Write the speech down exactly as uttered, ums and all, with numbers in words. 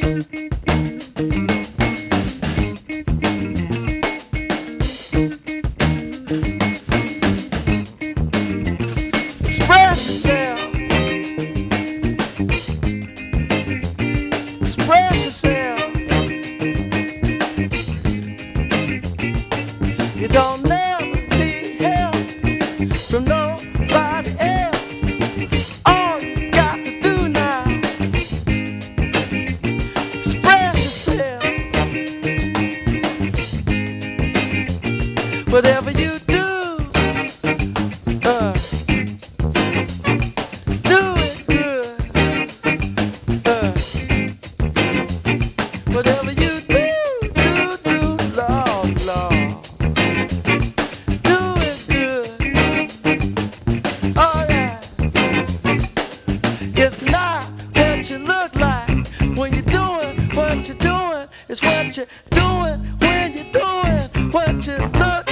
Express yourself. Express yourself. You don't never need help from nobody else. All you got to do now, express yourself. Whatever you do, uh, do it good. Uh, whatever you do, do, do, Lord, Lord. Do it good. Oh yeah. It's not what you look like when you're doing what you're doing. It's what you're doing when you're doing what you look